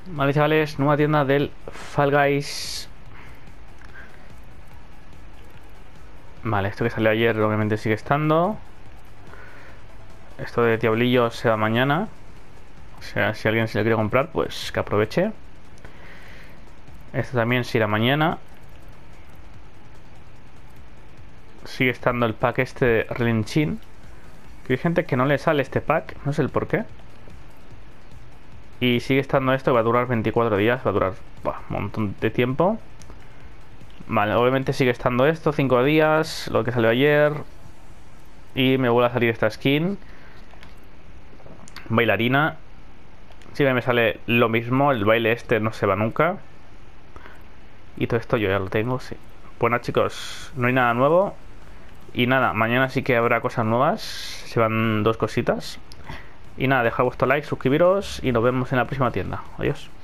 Vale, chavales, nueva tienda del Fall Guys. Vale, esto que salió ayer obviamente sigue estando. Esto de Diablillo se va mañana. O sea, si alguien se lo quiere comprar, pues que aproveche. Esto también se irá mañana. Sigue estando el pack este de Relinchín. Que hay gente que no le sale este pack, no sé el por qué. Y sigue estando esto, que va a durar 24 días, va a durar un montón de tiempo. Vale, obviamente sigue estando esto, 5 días, lo que salió ayer. Y me vuelve a salir esta skin. Bailarina. Siempre me sale lo mismo, el baile este no se va nunca. Y todo esto yo ya lo tengo, sí. Bueno, chicos, no hay nada nuevo. Y nada, mañana sí que habrá cosas nuevas. Se van 2 cositas. Y nada, dejad vuestro like, suscribiros y nos vemos en la próxima tienda. Adiós.